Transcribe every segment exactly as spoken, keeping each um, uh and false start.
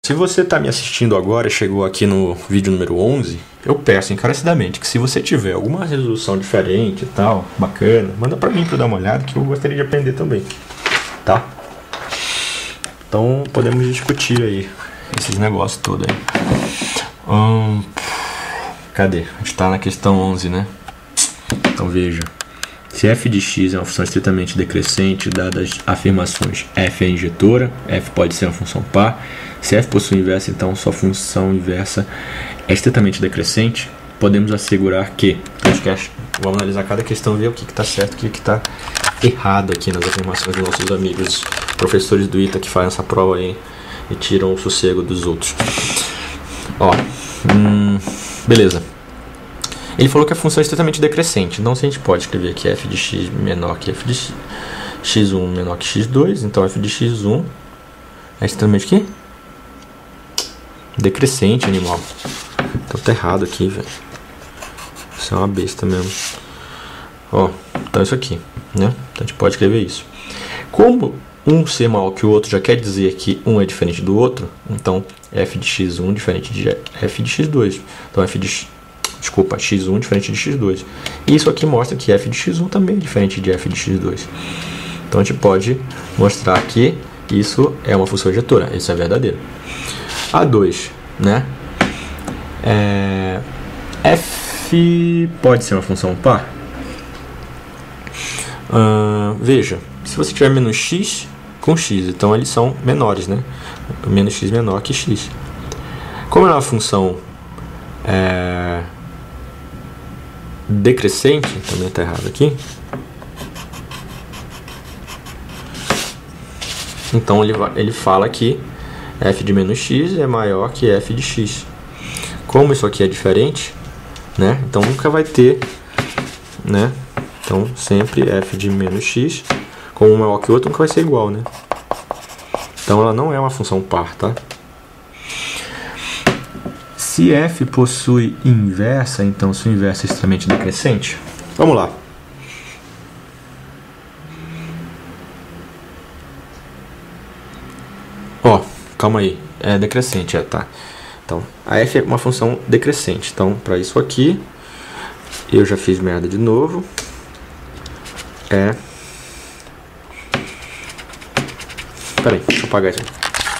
Se você está me assistindo agora e chegou aqui no vídeo número onze, eu peço encarecidamente que se você tiver alguma resolução diferente e tal, bacana, manda para mim para dar uma olhada que eu gostaria de aprender também, tá? Então podemos discutir aí esses negócios todos aí. Hum, cadê? A gente está na questão onze, né? Então veja. Se f de x é uma função estritamente decrescente, dadas as afirmações f é injetora, f pode ser uma função par. Se f possui inversa, então sua função inversa é estritamente decrescente, podemos assegurar que... Então, acho que acho, vamos analisar cada questão e ver o que está certo e o que está errado aqui nas afirmações dos nossos amigos professores do I T A que fazem essa prova aí e tiram o sossego dos outros. Ó, hum, beleza. Ele falou que a função é estritamente decrescente, então se a gente pode escrever que f de x menor que f de x, x um menor que x dois, então f de x um é estritamente o quê? Decrescente, animal. Então tá errado aqui, velho. Isso é uma besta mesmo. Ó, então isso aqui, né? Então a gente pode escrever isso. Como um ser maior que o outro já quer dizer que um é diferente do outro, então f de x um diferente de f de x dois. Então f de x, desculpa, x um diferente de x dois. E isso aqui mostra que f de x um também é diferente de f de x dois. Então a gente pode mostrar que isso é uma função injetora. Isso é verdadeiro. A dois, né? É, f pode ser uma função par? Uh, veja, se você tiver menos x com x, então eles são menores, né? Menos x menor que x. Como é uma função é, decrescente, também está errado aqui. Então ele, ele fala que f de menos x é maior que f de x. Como isso aqui é diferente, né? Então nunca vai ter, né? Então sempre f de menos x, como um maior que o outro, nunca vai ser igual, né? Então ela não é uma função par, tá? Se f possui inversa, então sua inversa é extremamente decrescente. Vamos lá. Ó, calma aí, é decrescente, é, tá? Então, a f é uma função decrescente. Então, para isso aqui, eu já fiz merda de novo. É... Pera aí, deixa eu apagar isso aqui.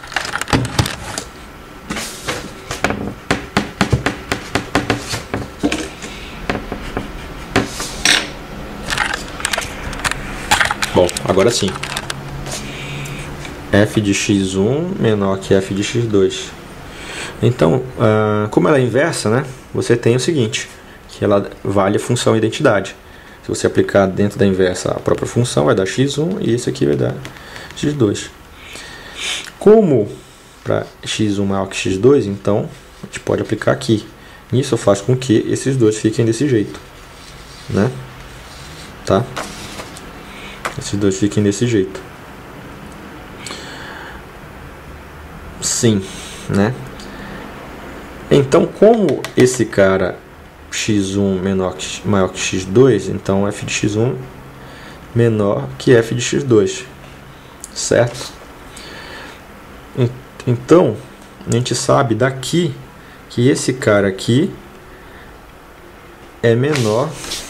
Bom, agora sim. F de x um menor que f de x dois. Então, uh, como ela é inversa, né, você tem o seguinte, que ela vale a função identidade. Se você aplicar dentro da inversa a própria função, vai dar x um e esse aqui vai dar x dois. Como para x um maior que x dois, então a gente pode aplicar aqui. Isso faz com que esses dois fiquem desse jeito, né? Tá? Esses dois fiquem desse jeito. Sim, né? Então, como esse cara x um menor que, maior que x dois, então f de x um menor que f de x dois, certo? Então, a gente sabe daqui que esse cara aqui é menor.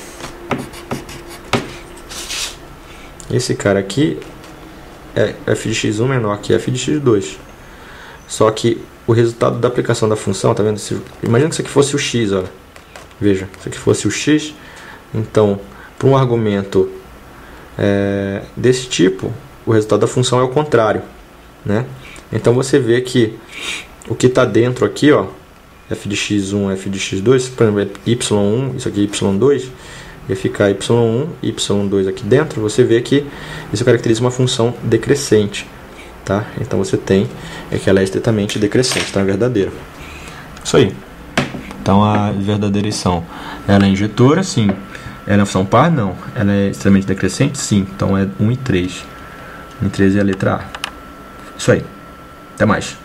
Esse cara aqui é f de x um menor que f de x dois. Só que o resultado da aplicação da função, tá vendo? Imagina que isso aqui fosse o x, olha. Veja, se aqui fosse o x, então, para um argumento é, desse tipo, o resultado da função é o contrário, né? Então você vê que o que está dentro aqui, ó, f de x um, f de x dois, por exemplo, y um, isso aqui é y dois, ia ficar y um, y dois aqui dentro, você vê que isso caracteriza uma função decrescente. Tá? Então você tem é que ela é estritamente decrescente, então é verdadeira. Isso aí. Então a verdadeirição, ela é injetora, sim. Ela é uma função par? Não. Ela é extremamente decrescente? Sim. Então é um e três. um e três é a letra A. Isso aí. Até mais.